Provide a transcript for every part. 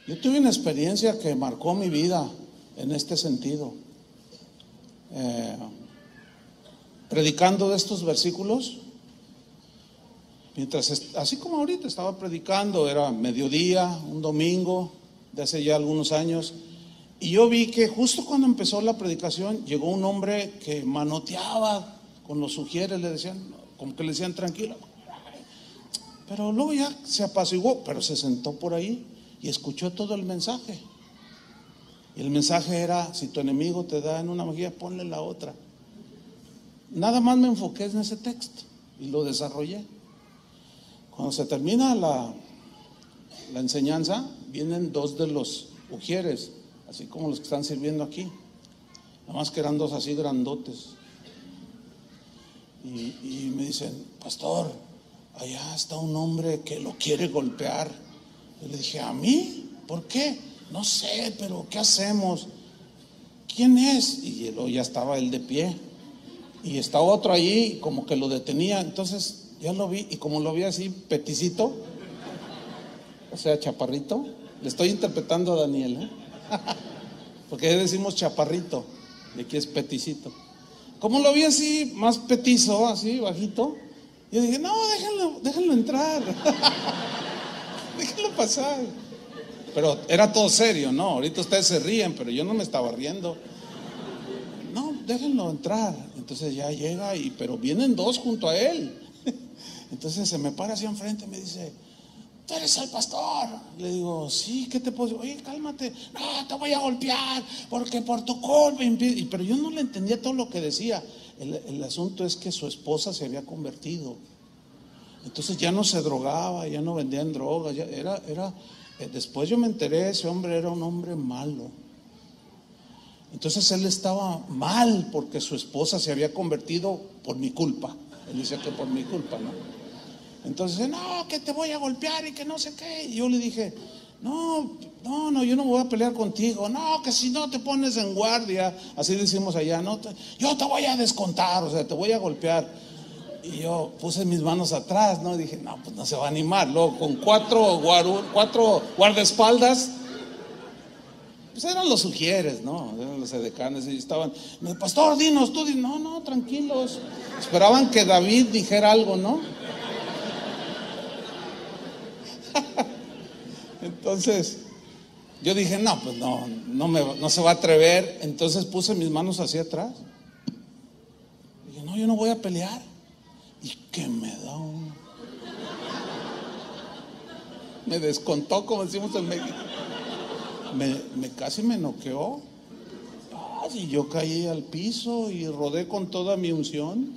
Yo tuve una experiencia que marcó mi vida en este sentido. Predicando de estos versículos, mientras, así como ahorita estaba predicando, era mediodía, un domingo, de hace ya algunos años, y yo vi que justo cuando empezó la predicación, llegó un hombre que manoteaba con los sugieres, le decían, como que le decían tranquilo, pero luego ya se apaciguó, pero se sentó por ahí y escuchó todo el mensaje. Y el mensaje era: si tu enemigo te da en una mejilla, ponle la otra. Nada más me enfoqué en ese texto y lo desarrollé. Cuando se termina la enseñanza, vienen dos de los ujieres, así como los que están sirviendo aquí, nada más que eran dos así grandotes, y me dicen: pastor, allá está un hombre que lo quiere golpear. Y le dije: ¿a mí? ¿Por qué? No sé, pero ¿qué hacemos? ¿Quién es? Y luego ya estaba él de pie, y está otro allí como que lo detenía. Entonces ya lo vi, y como lo vi así peticito, o sea, chaparrito, le estoy interpretando a Daniel, porque ahí decimos chaparrito y aquí es peticito. Como lo vi así más petizo, así bajito, yo dije: no, déjenlo entrar. Déjenlo pasar. Pero era todo serio, ¿no? Ahorita ustedes se ríen, pero yo no me estaba riendo. No, déjenlo entrar. Entonces ya llega, pero vienen dos junto a él. Entonces se me para así enfrente y me dice: ¿tú eres el pastor? Le digo: sí, ¿qué te puedo decir? Oye, cálmate, no, te voy a golpear porque por tu culpa. Pero yo no le entendía todo lo que decía. El asunto es que su esposa se había convertido. Entonces ya no se drogaba, ya no vendían drogas, ya después yo me enteré, ese hombre era un hombre malo. Entonces él estaba mal porque su esposa se había convertido por mi culpa. Él decía que por mi culpa, ¿no? Entonces, no, que te voy a golpear y que no sé qué. Y yo le dije: no, yo no voy a pelear contigo. No, que si no te pones en guardia, así decimos allá, no, yo te voy a descontar, o sea, te voy a golpear. Y yo puse mis manos atrás, ¿no? Y dije: no, pues no se va a animar. Luego con cuatro guardaespaldas, pues eran los sugieres, ¿no? Eran los edecanes y estaban: pastor, dinos, tú dinos. No, tranquilos. Esperaban que David dijera algo, ¿no? Entonces yo dije: no, pues no se va a atrever. Entonces puse mis manos hacia atrás. Dije: no, yo no voy a pelear. Y que me da uno. Me descontó, como decimos en México. Casi me noqueó. Y yo caí al piso y rodé con toda mi unción.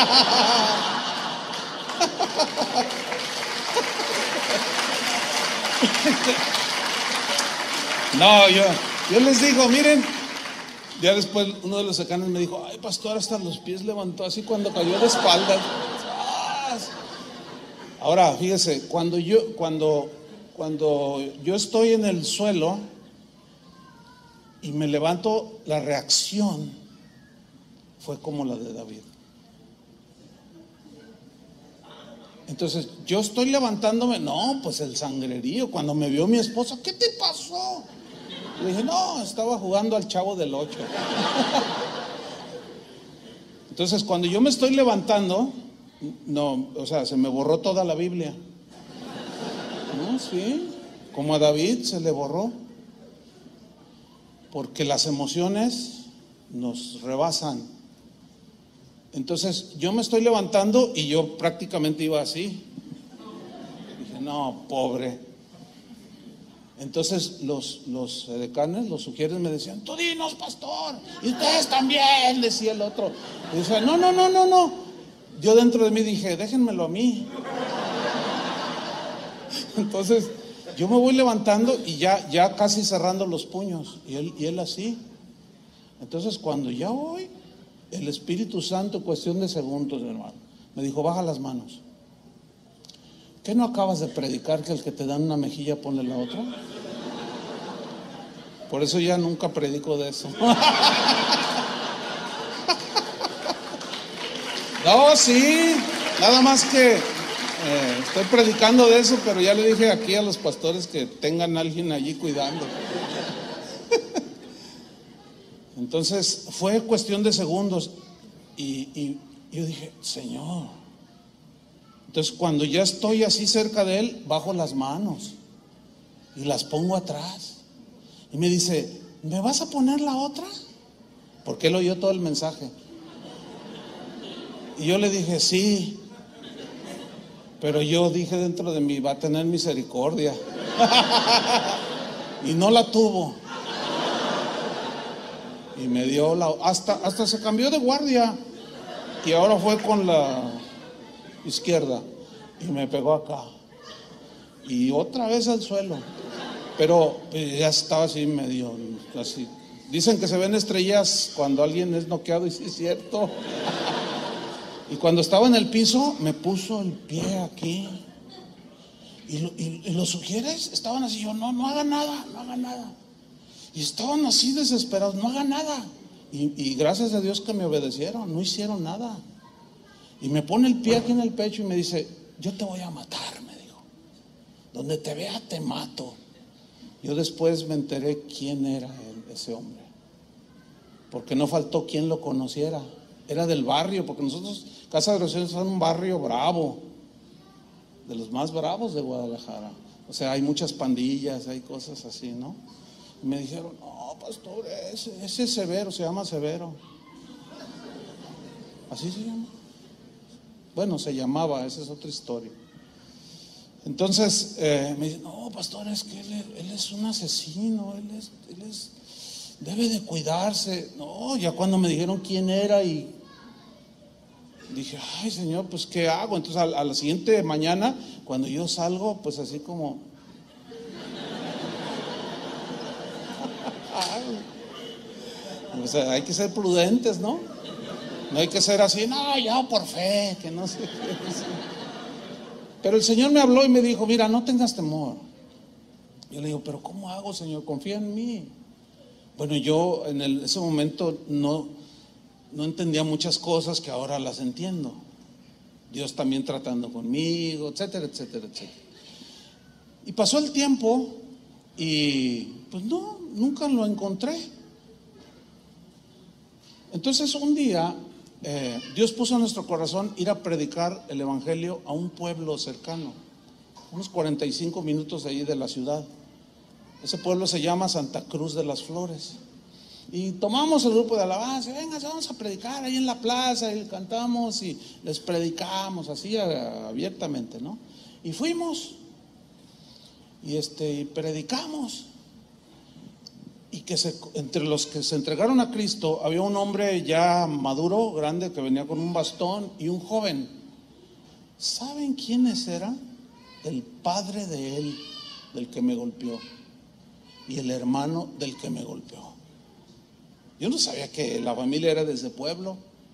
No, yo les digo: miren, ya después uno de los secanos me dijo: ay, pastor, hasta los pies levantó así cuando cayó de espaldas. Ahora, fíjese, cuando yo estoy en el suelo y me levanto, la reacción fue como la de David. Entonces yo estoy levantándome, no, pues el sangrerío. Cuando me vio mi esposa: ¿qué te pasó? Le dije: no, estaba jugando al Chavo del 8. Entonces cuando yo me estoy levantando, no, o sea, se me borró toda la Biblia. No, sí, como a David se le borró, porque las emociones nos rebasan. Entonces yo me estoy levantando y yo prácticamente iba así. Dije: no, pobre. Entonces los edecanes, los sugieres me decían: tú dinos, pastor, y ustedes también, decía el otro. Y decía: no. Yo dentro de mí dije: déjenmelo a mí. Entonces yo me voy levantando y ya casi cerrando los puños, y él así. Entonces cuando ya voy, el Espíritu Santo, cuestión de segundos, hermano, me dijo: baja las manos. ¿Qué no acabas de predicar que el que te dan una mejilla ponle la otra? Por eso ya nunca predico de eso. No, sí, nada más que Estoy predicando de eso, pero ya le dije aquí a los pastores que tengan a alguien allí cuidando. Entonces fue cuestión de segundos y yo dije, Señor. Entonces cuando ya estoy así cerca de él, bajo las manos y las pongo atrás. Y me dice, ¿me vas a poner la otra? Porque él oyó todo el mensaje. Y yo le dije, sí. Pero yo dije dentro de mí, va a tener misericordia. Y no la tuvo. Y me dio hasta se cambió de guardia. Y ahora fue con la izquierda. Y me pegó acá. Y otra vez al suelo. Pero ya estaba así medio, así. Dicen que se ven estrellas cuando alguien es noqueado, y sí es cierto. Y cuando estaba en el piso, me puso el pie aquí. Y los ujieres estaban así, yo, no haga nada, no haga nada. Y estaban así desesperados, no haga nada. Y gracias a Dios que me obedecieron, no hicieron nada. Y me pone el pie aquí en el pecho y me dice, yo te voy a matar, me dijo. Donde te vea te mato. Yo después me enteré quién era ese hombre. Porque no faltó quien lo conociera. Era del barrio, porque nosotros, Casa de Oración, es un barrio bravo, de los más bravos de Guadalajara. O sea, hay muchas pandillas, hay cosas así, ¿no? Y me dijeron, no, pastor, ese es Severo, se llama Severo. Así se llama. Bueno, se llamaba, esa es otra historia. Entonces me dice, no, pastor, es que él es un asesino, él es debe de cuidarse. No, ya cuando me dijeron quién era y dije, ay, Señor, pues ¿qué hago? Entonces a la siguiente mañana, cuando yo salgo, pues así como o sea, hay que ser prudentes, ¿no? No hay que ser así, no, ya por fe, que no sé qué. Pero el Señor me habló y me dijo, mira, no tengas temor. Yo le digo, pero ¿cómo hago, Señor? Confía en mí. Bueno, yo en ese momento no entendía muchas cosas que ahora las entiendo. Dios también tratando conmigo, etcétera, etcétera, etcétera. Y pasó el tiempo y pues no, nunca lo encontré. Entonces un día Dios puso en nuestro corazón ir a predicar el evangelio a un pueblo cercano, unos 45 minutos de ahí de la ciudad. Ese pueblo se llama Santa Cruz de las Flores. Y tomamos el grupo de alabanza, venga, vamos a predicar ahí en la plaza, y cantamos y les predicamos así abiertamente, ¿no? Y fuimos y predicamos. Y que entre los que se entregaron a Cristo había un hombre ya maduro, grande, que venía con un bastón, y un joven. ¿Saben quiénes eran? El padre de él, del que me golpeó, y el hermano del que me golpeó. Yo no sabía que la familia era de ese pueblo.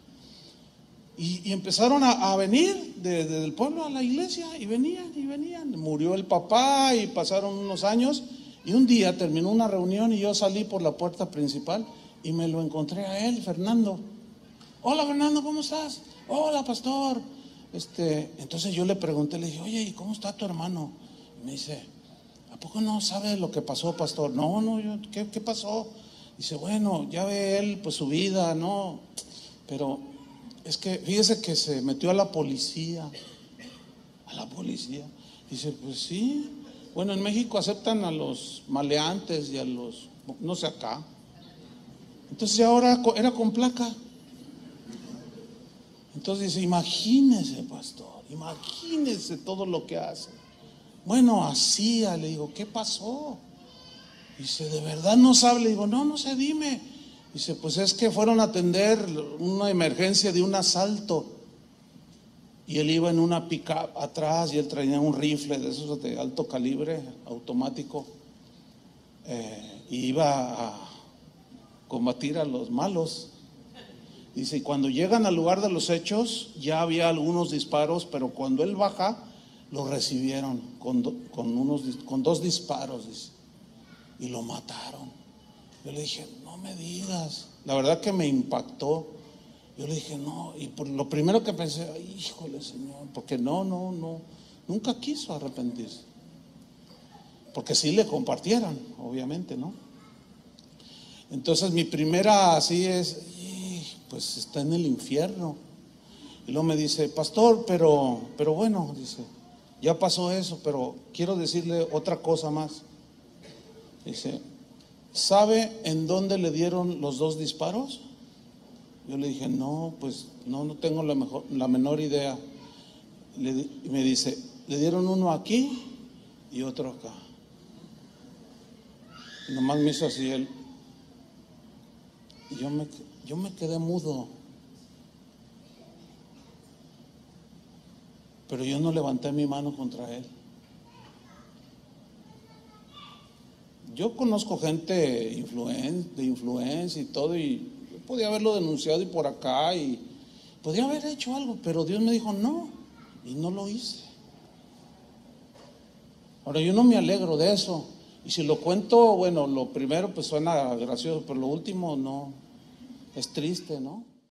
Y empezaron a venir desde el pueblo a la iglesia, y venían y venían. Murió el papá y pasaron unos años. Y un día terminó una reunión y yo salí por la puerta principal y me lo encontré a él, Fernando. Hola, Fernando, ¿cómo estás? Hola, pastor. Entonces yo le pregunté, le dije, oye, ¿y cómo está tu hermano? Y me dice, ¿a poco no sabe lo que pasó, pastor? No, ¿qué pasó? Dice, bueno, ya ve él, pues su vida, ¿no? Pero es que fíjese que se metió a la policía. Dice, pues sí. Bueno, en México aceptan a los maleantes y a los, no sé acá. Entonces ahora era con placa. Entonces dice, imagínese, pastor, imagínese todo lo que hace. Bueno, hacía, le digo, ¿qué pasó? Dice, ¿de verdad no sabe? Le digo, no sé, dime. Dice, pues es que fueron a atender una emergencia de un asalto. Y él iba en una pick-up atrás y él traía un rifle de esos de alto calibre, automático. Y iba a combatir a los malos. Dice, y cuando llegan al lugar de los hechos, ya había algunos disparos, pero cuando él baja, lo recibieron con 2 disparos, dice, y lo mataron. Yo le dije, no me digas. La verdad que me impactó. Yo le dije, no, y por lo primero que pensé, ay, híjole, Señor, porque no, nunca quiso arrepentirse. Porque sí le compartieran, obviamente, ¿no? Entonces mi primera así es, pues está en el infierno. Y luego me dice, pastor, pero bueno, dice, ya pasó eso, pero quiero decirle otra cosa más. Dice, ¿sabe en dónde le dieron los 2 disparos? Yo le dije, no, pues no tengo la menor idea. Y me dice, le dieron uno aquí y otro acá. Y nomás me hizo así él. Y yo me quedé mudo. Pero yo no levanté mi mano contra él. Yo conozco gente de influencia y todo, y yo podía haberlo denunciado y por acá, y podía haber hecho algo, pero Dios me dijo no, y no lo hice. Ahora yo no me alegro de eso, y si lo cuento, bueno, lo primero pues suena gracioso, pero lo último no, es triste, ¿no?